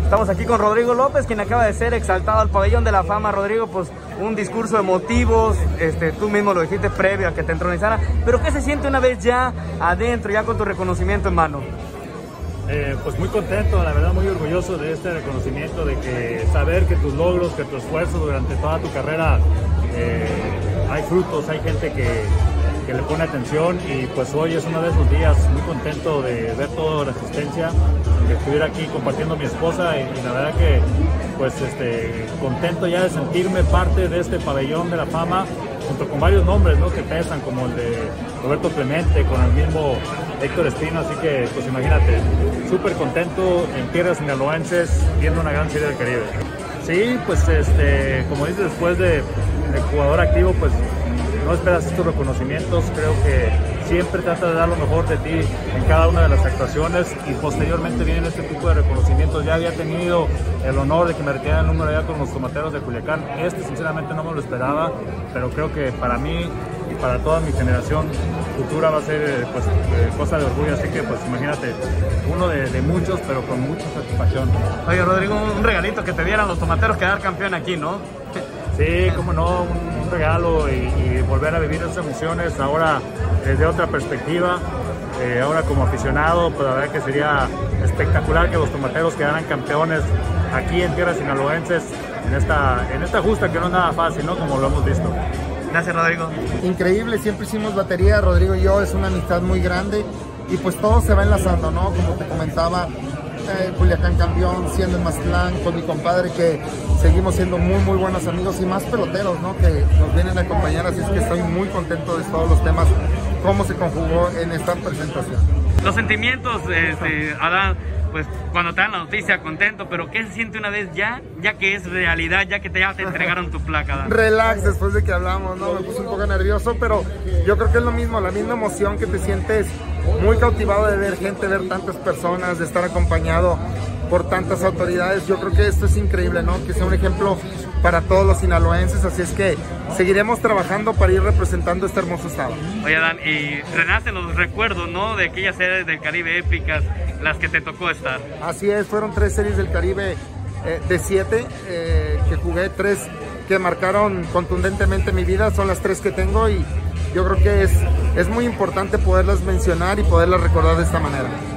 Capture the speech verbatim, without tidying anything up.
Estamos aquí con Rodrigo López, quien acaba de ser exaltado al Pabellón de la Fama. Rodrigo, pues un discurso de motivos, este, tú mismo lo dijiste previo a que te entronizara, pero ¿qué se siente una vez ya adentro, ya con tu reconocimiento en mano? Eh, pues muy contento, la verdad muy orgulloso de este reconocimiento, de que saber que tus logros, que tu esfuerzo durante toda tu carrera, eh, hay frutos, hay gente que, que le pone atención, y pues hoy es uno de esos días muy contento de ver toda la asistencia, de estuviera aquí compartiendo mi esposa, y, y la verdad que pues este, contento ya de sentirme parte de este Pabellón de la Fama, junto con varios nombres, ¿no?, que pesan, como el de Roberto Clemente, con el mismo Héctor Espino, así que pues imagínate, súper contento en tierras sinaloenses viendo una gran serie del Caribe. Sí, pues este, como dices, después de, de jugador activo, pues no esperas estos reconocimientos, creo que siempre trata de dar lo mejor de ti en cada una de las actuaciones, y posteriormente vienen este tipo de reconocimientos. Ya había tenido el honor de que me retirara el número allá con los Tomateros de Culiacán. Este sinceramente no me lo esperaba, pero creo que para mí y para toda mi generación futura va a ser pues, cosa de orgullo, así que pues imagínate, uno de, de muchos, pero con mucha satisfacción. Oye Rodrigo, un regalito que te dieran los Tomateros, quedar campeón aquí, ¿no? Sí, cómo no, un, un regalo, y, y volver a vivir esas emociones ahora desde otra perspectiva, eh, ahora como aficionado, pues la verdad que sería espectacular que los Tomateros quedaran campeones aquí en tierras sinaloenses, en esta, en esta justa que no es nada fácil, ¿no?, como lo hemos visto. Gracias, Rodrigo. Increíble, siempre hicimos batería, Rodrigo y yo, es una amistad muy grande, y pues todo se va enlazando, ¿no? Como te comentaba, eh, Culiacán campeón, siendo en Mazatlán, con mi compadre, que seguimos siendo muy muy buenos amigos, y más peloteros, ¿no?, que nos vienen a acompañar, así es que estoy muy contento de todos los temas, cómo se conjugó en esta presentación. Los sentimientos, este, Adán, pues cuando te dan la noticia, contento, pero ¿qué se siente una vez ya, ya que es realidad, ya que te, ya te entregaron tu placa, Adán? Relax, después de que hablamos, ¿no? Me puse un poco nervioso, pero yo creo que es lo mismo, la misma emoción, que te sientes muy cautivado de ver gente, ver tantas personas, de estar acompañado por tantas autoridades. Yo creo que esto es increíble, ¿no?, que sea un ejemplo para todos los sinaloenses, así es que seguiremos trabajando para ir representando este hermoso estado. Oye, Adán, y renacen los recuerdos, ¿no?, de aquellas series del Caribe épicas, las que te tocó estar. Así es, fueron tres series del Caribe eh, de siete eh, que jugué, tres que marcaron contundentemente mi vida, son las tres que tengo, y yo creo que es, es muy importante poderlas mencionar y poderlas recordar de esta manera.